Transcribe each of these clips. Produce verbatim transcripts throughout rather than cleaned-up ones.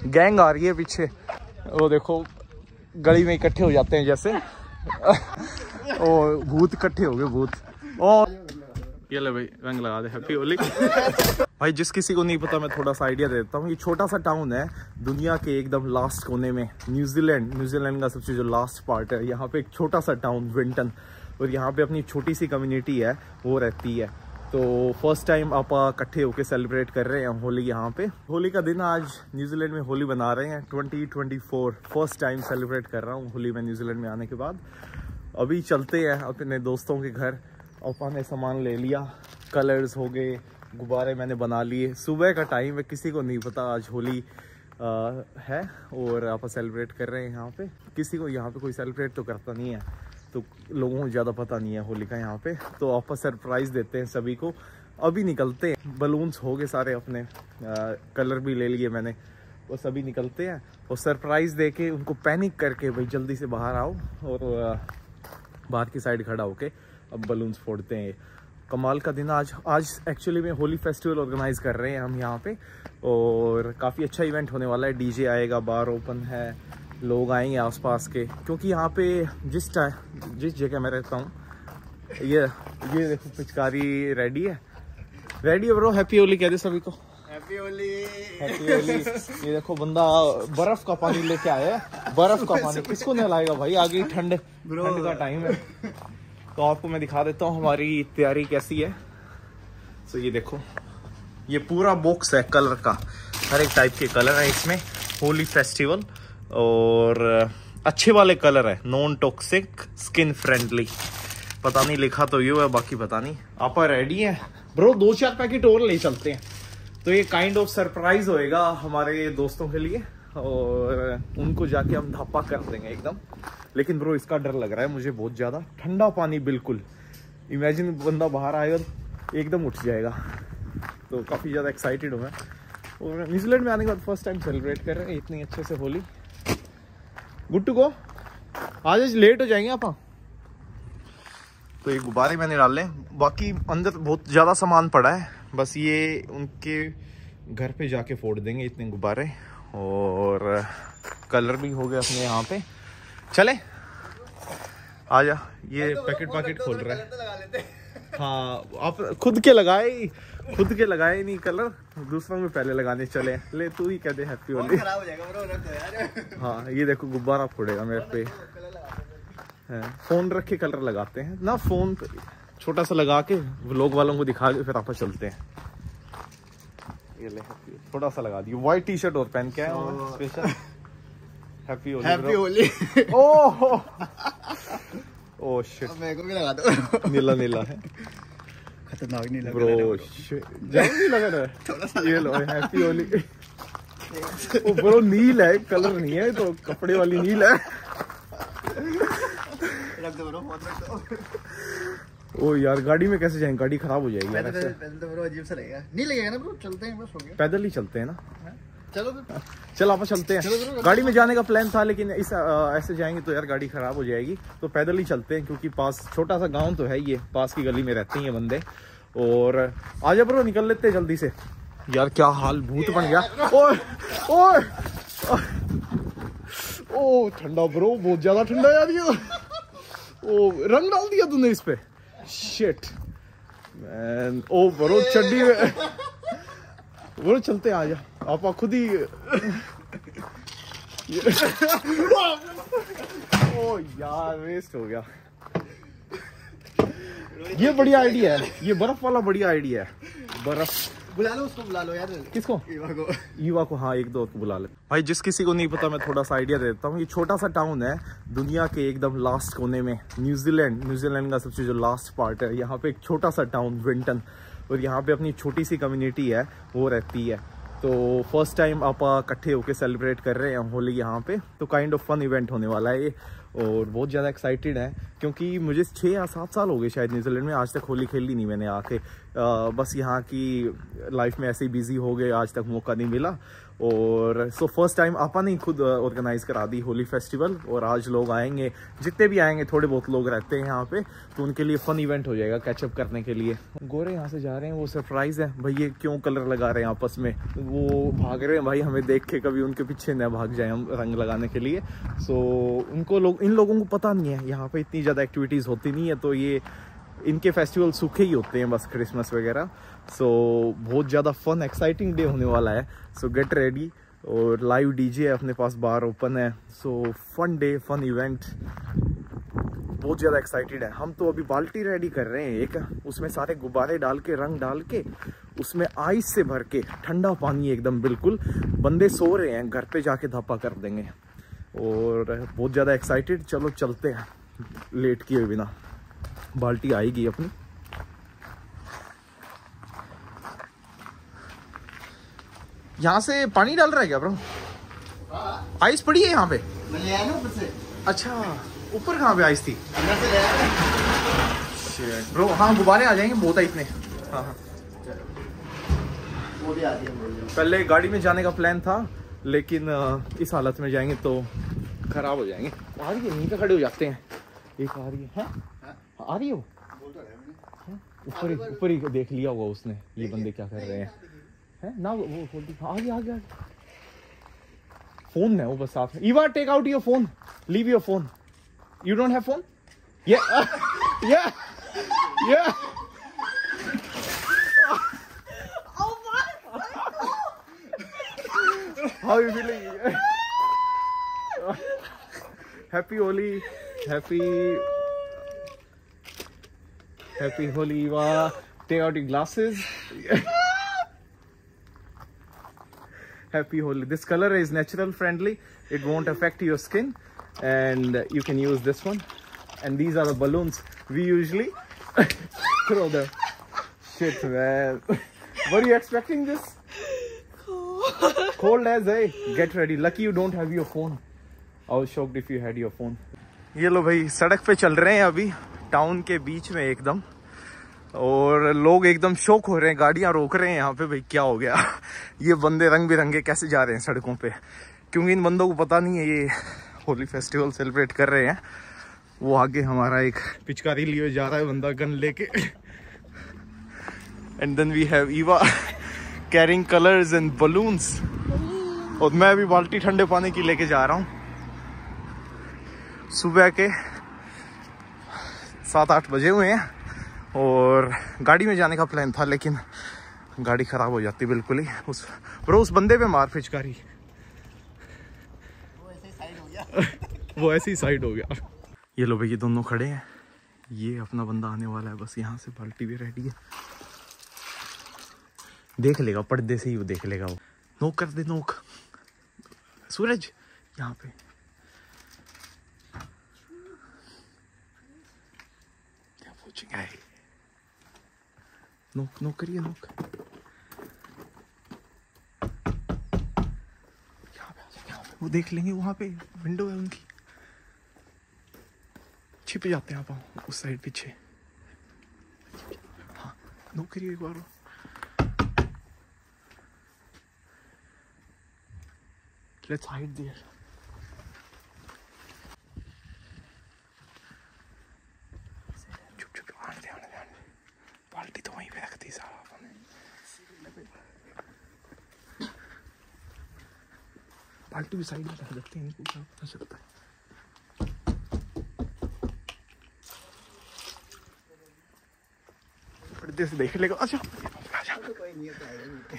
Gang आ रही है पीछे, वो देखो गली में इकट्ठे हो जाते हैं जैसे ओ भूत इकट्ठे हो गए भूत। ओ ये ले भाई रंग लगा दे, हैप्पी होली। भाई जिस किसी को नहीं पता मैं थोड़ा सा आइडिया देता हूँ। ये छोटा सा टाउन है दुनिया के एकदम लास्ट कोने में, न्यूजीलैंड न्यूजीलैंड का सबसे जो लास्ट पार्ट है, यहाँ पे एक छोटा सा टाउन विंटन, और यहाँ पे अपनी छोटी सी कम्युनिटी है वो रहती है। तो फर्स्ट टाइम आप इकट्ठे होके सेलिब्रेट कर रहे हैं होली यहाँ पे। होली का दिन आज न्यूजीलैंड में होली बना रहे हैं twenty twenty four, first time celebrate कर रहा हूँ होली में न्यूजीलैंड में आने के बाद। अभी चलते हैं अपने दोस्तों के घर, अपन ने सामान ले लिया, कलर्स हो गए, गुब्बारे मैंने बना लिए। सुबह का टाइम है, किसी को नहीं पता आज होली आ, है और आप सेलिब्रेट कर रहे हैं यहाँ पे। किसी को यहाँ पे कोई सेलिब्रेट तो करता नहीं है, तो लोगों को ज़्यादा पता नहीं है होली का यहाँ पे। तो आप सरप्राइज़ देते हैं सभी को। अभी निकलते हैं, बलून्स हो गए सारे अपने, आ, कलर भी ले लिए मैंने, वो सभी निकलते हैं और सरप्राइज़ दे के उनको पैनिक करके भाई जल्दी से बाहर आओ, और आ, बाहर की साइड खड़ा होके अब बलून्स फोड़ते हैं। कमाल का दिन आज आज एक्चुअली में होली फेस्टिवल ऑर्गेनाइज कर रहे हैं हम यहाँ पे, और काफ़ी अच्छा इवेंट होने वाला है। डीजे आएगा, बार ओपन है, लोग आएंगे आसपास के, क्योंकि यहाँ पे जिस टाइम जिस जगह मैं रहता हूँ, ये ये देखो पिचकारी रेडी है, रेडी है ब्रो। हैप्पी होली कह दे सभी को, हैप्पी होली, हैप्पी होली। ये देखो बंदा बर्फ का पानी लेके आया है, बर्फ का पानी किसको नहलाएगा भाई, आगे ठंड ठंड का टाइम है। तो आपको मैं दिखा देता हूँ हमारी तैयारी कैसी है। तो ये देखो, ये पूरा बॉक्स है कलर का, हर एक टाइप के कलर है इसमें, होली फेस्टिवल, और अच्छे वाले कलर है, नॉन टॉक्सिक, स्किन फ्रेंडली। पता नहीं लिखा तो ये है, बाकी पता नहीं। आप रेडी हैं ब्रो? दो चार पैकेट और ले चलते हैं, तो ये काइंड ऑफ सरप्राइज होएगा हमारे दोस्तों के लिए, और उनको जाके हम धप्पा कर देंगे एकदम। लेकिन ब्रो इसका डर लग रहा है मुझे बहुत ज़्यादा, ठंडा पानी बिल्कुल, इमेजिन बंदा बाहर आएगा एकदम उठ जाएगा। तो काफ़ी ज़्यादा एक्साइटेड हूँ मैं, और न्यूजीलैंड में आने के बाद फर्स्ट टाइम सेलिब्रेट कर रहे हैं इतनी अच्छे से होली। गुड टू गो, आज लेट हो जाएंगे आप। तो ये गुब्बारे मैंने डाले, बाकी अंदर बहुत ज़्यादा सामान पड़ा है, बस ये उनके घर पे जाके फोड़ देंगे इतने गुब्बारे, और कलर भी हो गए अपने यहाँ पे। चले आजा, ये पैकेट पैकेट खोल रहा है। हाँ आप खुद के लगाए, खुद के लगाए नहीं कलर, दूसरों में पहले लगाने चले। ले तू ही कह दे हैप्पी होली। खराब हो जाएगा ब्रो, रख दो यार। हाँ ये देखो गुब्बारा फोड़ेगा मेरे पे, फोन रख के कलर लगाते हैं ना, फोन छोटा सा लगा के व्लॉग वालों को दिखा के फिर आप चलते हैं। ये ले थोड़ा सा लगा दिया, व्हाइट टी शर्ट और पहन के आए special. Happy Holi, happy Holi. Oh oh shit, मेरे को भी लगा दो। नीला नीला है, खतरनाक नहीं लग ब्रो रहा है शिट, जल्दी नहीं लग रहा है थोड़ा सा। ये लो हैप्पी होली। ओ ब्रो नील है, कलर नहीं है, तो कपड़े वाली नील है। रख दो ब्रो, बहुत रख दो। ओ यार गाड़ी में कैसे जाएंगे, गाड़ी खराब हो जाएगी यार। पैदल पैदल तो ब्रो अजीब सा लगेगा, नहीं लगेगा ना ब्रो, चलते हैं बस, हो गया। पैदल ही चलते हैं ना, चलो फिर, चल आप चलते हैं। गाड़ी में जाने का प्लान था, लेकिन इस आ, ऐसे जाएंगे तो यार गाड़ी खराब हो जाएगी, तो पैदल ही चलते हैं, क्योंकि पास छोटा सा गांव तो है, ये पास की गली में रहते हैं ये बंदे। और आजा ब्रो निकल लेते हैं जल्दी से। यार क्या हाल, भूत बन गया। ओए ओए ओ ठंडा ब्रो, बहुत ज्यादा ठंडा यार ये। ओ रंग डाल दिया तूने इस पे, शिट मैन। ओ ब्रो चड्डी में ब्रो, चलते हैं आजा, आप खुद ही। ओ यार वेस्ट हो गया। ये बढ़िया आइडिया है, ये बर्फ वाला बढ़िया आइडिया है। बर्फ बुला लो उसको, बुला लो यार। किसको? युवा को। युवा को, हाँ एक दो को बुला ले। भाई जिस किसी को नहीं पता मैं थोड़ा सा आइडिया देता हूँ। ये छोटा सा टाउन है दुनिया के एकदम लास्ट कोने में, न्यूजीलैंड न्यूजीलैंड का सबसे जो लास्ट पार्ट है, यहाँ पे एक छोटा सा टाउन विंटन, और यहाँ पे अपनी छोटी सी कम्युनिटी है वो रहती है। तो फर्स्ट टाइम आप इकट्ठे होके सेलिब्रेट कर रहे हैं होली यहाँ पे, तो काइंड ऑफ फन इवेंट होने वाला है ये, और बहुत ज़्यादा एक्साइटेड है, क्योंकि मुझे छः या सात साल हो गए शायद न्यूजीलैंड में, आज तक होली खेली नहीं मैंने आके। आ, बस यहाँ की लाइफ में ऐसे ही बिजी हो गए, आज तक मौका नहीं मिला। और सो फर्स्ट टाइम आपा ने खुद ऑर्गेनाइज करा दी होली फेस्टिवल, और आज लोग आएंगे, जितने भी आएंगे, थोड़े बहुत लोग रहते हैं यहाँ पे, तो उनके लिए फन इवेंट हो जाएगा कैचअप करने के लिए। गोरे यहाँ से जा रहे हैं, वो सरप्राइज है भाई, ये क्यों कलर लगा रहे हैं आपस में, वो भाग रहे हैं भाई हमें देख के, कभी उनके पीछे न भाग जाए हम रंग लगाने के लिए। सो उनको लोग इन लोगों को पता नहीं है यहाँ पे इतनी ज़्यादा एक्टिविटीज़ होती नहीं है, तो ये इनके फेस्टिवल सूखे ही होते हैं बस, क्रिसमस वगैरह। सो so, बहुत ज़्यादा फन एक्साइटिंग डे होने वाला है। सो गेट रेडी, और लाइव डीजे है अपने पास, बार ओपन है। So fun day, fun event, बहुत ज़्यादा एक्साइटेड है हम। तो अभी बाल्टी रेडी कर रहे हैं एक, उसमें सारे गुब्बारे डाल के, रंग डाल के, उसमें आइस से भर के, ठंडा पानी एकदम बिल्कुल, बंदे सो रहे हैं, घर पे जाके धप्पा कर देंगे, और बहुत ज़्यादा एक्साइटेड। चलो चलते हैं लेट किए बिना। बाल्टी आएगी अपनी, यहाँ से पानी डाल रहा है क्या ब्रो? आइस पड़ी है यहाँ पे? मैं ले आया ना ऊपर से। अच्छा, ऊपर कहाँ पे आइस थी? अंदर से ले आया ब्रो। हाँ, गुब्बारे आ जाएंगे बहुत है इतने। हाँ हाँ, वो भी आती है। पहले गाड़ी में जाने का प्लान था, लेकिन इस हालत में जाएंगे तो खराब हो जाएंगे। आ रही है, यहीं पे खड़े हो जाते हैं। एक आ रही है, आ रही हो ऊपर ही, ऊपर ही देख लिया होगा उसने, ये बंदे क्या कर रहे हैं, है ना? वो खोल दी, आगे आगे। फोन है वो बस साथ में। Eva, take out your phone, leave your phone. You don't have phone? Yeah yeah yeah how you feeling? Happy Holi, happy Happy Holi, Eva. Take out your glasses. Happy Holi. This color is natural friendly. It won't affect your skin, and you can use this one. And these are the balloons we usually throw them. Shit, man. Were you expecting this? Cold. Cold as hey. Get ready. Lucky you don't have your phone. I was shocked if you had your phone. ये लो भाई, सड़क पे चल रहे हैं अभी, town के बीच में एकदम, और लोग एकदम शौक हो रहे हैं, गाड़ियां रोक रहे हैं यहाँ पे। भाई क्या हो गया? ये बंदे रंग बिरंगे कैसे जा रहे हैं सड़कों पे? क्योंकि इन बंदों को पता नहीं है ये होली फेस्टिवल सेलिब्रेट कर रहे हैं। वो आगे हमारा एक पिचकारी लिए जा रहा है बंदा, गन लेके। And then we have Eva carrying colours and balloons, और मैं अभी बाल्टी ठंडे पानी की लेके जा रहा हूँ। सुबह के सात आठ बजे हुए हैं, और गाड़ी में जाने का प्लान था, लेकिन गाड़ी खराब हो जाती बिल्कुल ही। उस ब्रो, उस बंदे पे मार पिचकारी। वो ऐसे ही साइड हो गया। वो ऐसे ही साइड हो गया। ये लो भाई, ये दोनों खड़े हैं, ये अपना बंदा आने वाला है, बस यहाँ से बाल्टी भी रेडी है। देख लेगा, पर्दे से ही वो देख लेगा। वो नोक कर दे, नोक। सूरज यहाँ पे क्या, नोक नोक करिए, नोक। यहाँ पे, यहाँ पे वो देख लेंगे, वहां पे विंडो है उनकी, छिप जाते हैं आप उस साइड पीछे। हाँ, नोक करिए एक बार। Let's hide there. बाल्टी तो वहीं पे रख दी साहब आपने। बाल्टी भी साइड में रख देते हैं, इनको क्या पता चलता है। पर्दे से देख लेगा। अच्छा कोई नहीं है।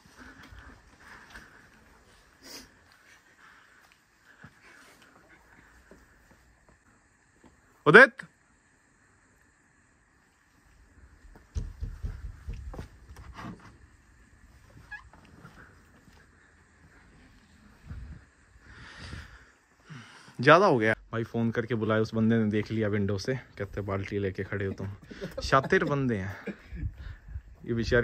उदित, ज्यादा हो गया भाई। फोन करके बुलाया, उस बंदे ने देख लिया विंडो से, कहते बाल्टी लेके खड़े हो तुम। शातिर बंदे हैं ये बेचारी।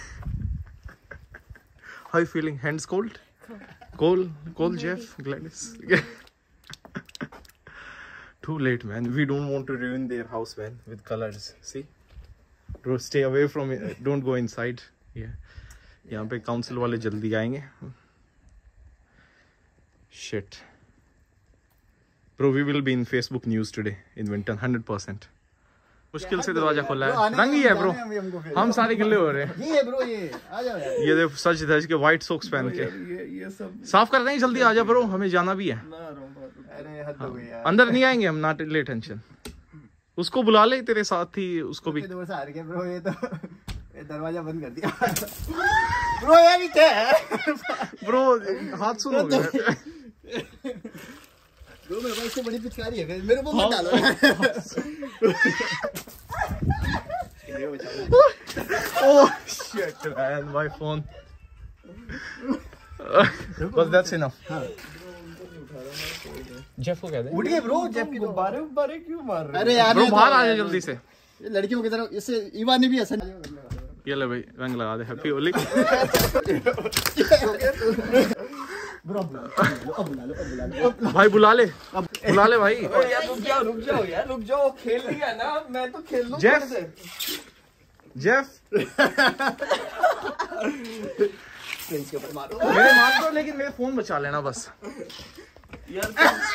How you feeling? Hands cold? Cold cold Jeff, Gladys. Too late, man. We don't want to ruin their house, man, with colors. See, bro, stay away from it. Don't go inside. Yeah, यहाँ पे council वाले जल्दी आएंगे। Shit. Bro, we will be in Facebook news today in Winton, one hundred percent. मुश्किल से दरवाजा खोला है, रंग ही है ब्रो, हम सारे गिल्ले हो रहे हैं। ये ब्रो ये आ जाओ यार। ये देखो सच धज के व्हाइट सॉक्स पहन के ये ये सब साफ कर दें, जल्दी आ जा ब्रो, हमें जाना भी है। अरे हद हो गई यार। अंदर नहीं आएंगे हम, नॉट ले टेंशन। उसको बुला ले तेरे साथ ही, उसको भी। दूर से आ रहे ब्रो, ये तो ये दरवाजा बंद कर दिया ब्रो। यार ये क्या है ब्रो, हाथ सुन हो गया ब्रो। मेरे पास तो बड़ी पिचकारी है, मेरे को मत डालो। Oh shit man, my phone. But that's enough. Jeff को कह दे उठ गए ब्रो। जेफ की गुब्बारे गुब्बारे क्यों मार रहे? अरे यार ब्रो बाहर आ जा जल्दी से। ये लड़कियों की तरफ, इससे ईवा ने भी ऐसा। ये ले भाई रंग लगा दे, हैप्पी होली। ब्रो अब बुला लो, अब बुला लो भाई, बुला ले बुला ले भाई। यार रुक जाओ रुक जाओ यार रुक जाओ, खेल लिया ना, मैं तो खेल लूं। जेफ जेफ इसके ऊपर मारो। मेरे मार दो, लेकिन मेरे फोन बचा लेना बस यार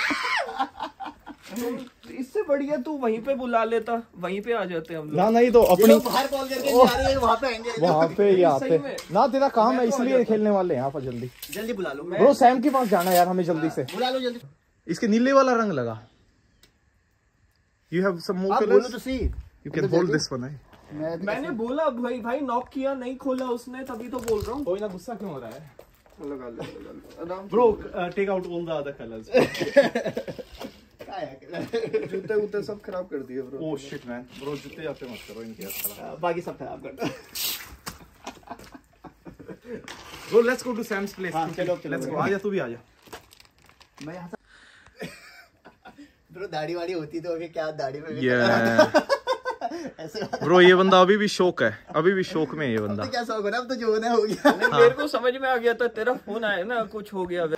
इससे बढ़िया तू वहीं पे बुला लेता, वहीं पे आ जाते हम लोग। ना नहीं तो अपनी बाहर कॉल करके नहीं आ रही है, वहां पे आएंगे। वहाँ पे ही आते सही में। ना, तेरा काम है इसलिए खेलने वाले यहाँ पर। जल्दी जल्दी बुला लो ब्रो, सैम के पास जाना यार हमें जल्दी से। बुला लो जल्दी। इसके नीले वाला रंग लगा। You have some more आप बोलो colors? तो सही। You can hold this one. मैं मैंने बोला भाई भाई नॉक किया, नहीं खोला उसने, तभी तो बोल रहा हूँ। कोई ना, गुस्सा क्यों हो रहा है? लगा लो, लगा लो, आराम से। Bro, uh, take out all the other colors. क्या है जूते वूते सब खराब कर दिए bro. Oh shit man. Bro, जूते जाते मत करो इनके साथ। बाकी सब खराब कर दो। Bro, let's go to Sam's place. हाँ, चलो, चलो, Let's go. चलो। आजा तू भी आजा। मैं यहाँ से ब्रो दाढ़ी वाड़ी होती तो अभी क्या दाढ़ी में भी Yeah. ऐसे Bro, ये बंदा अभी भी शौक है, अभी भी शौक में है ये बंदा। तो क्या शौक हो रहा, अब तो जो होना हो गया। नहीं, मेरे को समझ में आ गया था, तेरा फोन आया ना, कुछ हो गया।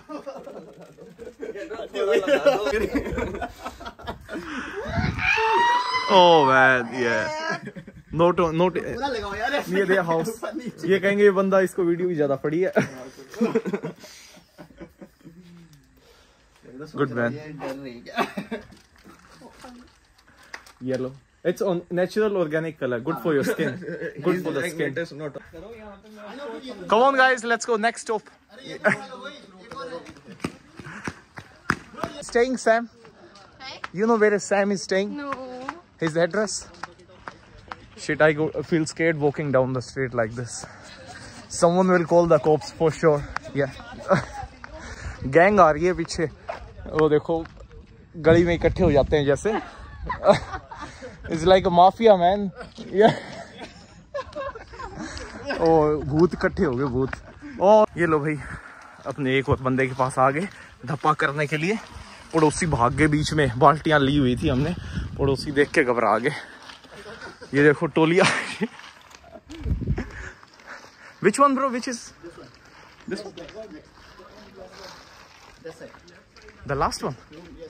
Oh man, yeah. Note note. पूरा लगाओ यार। ये दे हाउस। ये कहेंगे ये बंदा, इसको वीडियो की ज्यादा पड़ी है। Good man. ये डर रही क्या? Yellow. It's on natural organic color. Good for your skin. Good for the skin. Come on guys, let's go next stop. Staying Sam? You know where Sam is staying? No. His address? Shit, I go, feel scared walking down the street like this. Someone will call the cops for sure. Yeah. Gang आ रही है पीछे। वो देखो गली में इकट्ठे हो जाते हैं जैसे। It's like a mafia man. Yeah. ओ भूत इकट्ठे हो गए, भूत। और ये लो भाई, अपने एक और बंदे के पास आ गए धप्पा करने के लिए। पड़ोसी भाग गए बीच में, बाल्टियां ली हुई थी हमने, पड़ोसी देख के घबरा गए। ये देखो टोलिया। Which one bro? Which is this one? The last one?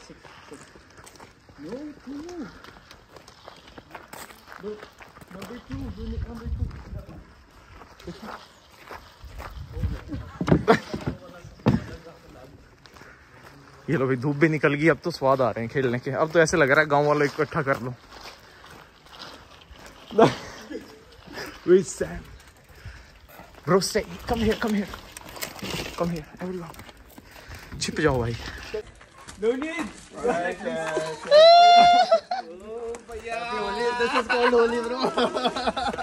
ये लो भाई, धूप भी निकल गई, अब तो स्वाद आ रहे हैं खेलने के। अब तो ऐसे लग रहा है गांव वालों इकट्ठा कर लो। Wait, Sam. Bro, stay. Come here, come here. Come here, everyone. छिप जाओ भाई। No need. This is called holy bro.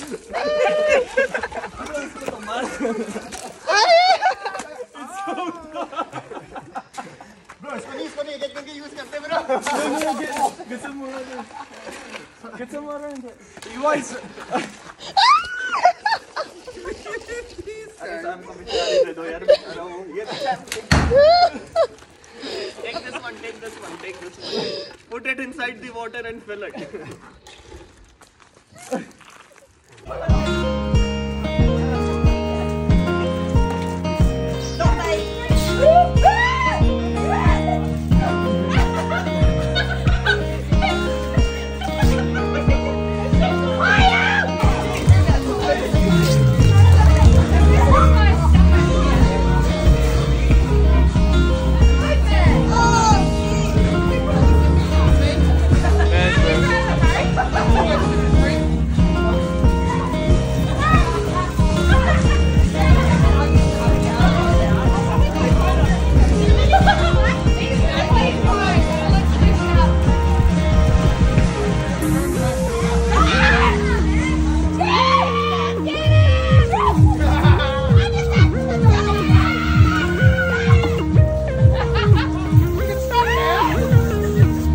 Bro, इसको नहीं इसको नहीं एक एक करके यूज करते bro. Get some more. Get some more. You guys. Take this one, take this one, take this one. Put it inside the water and fill it.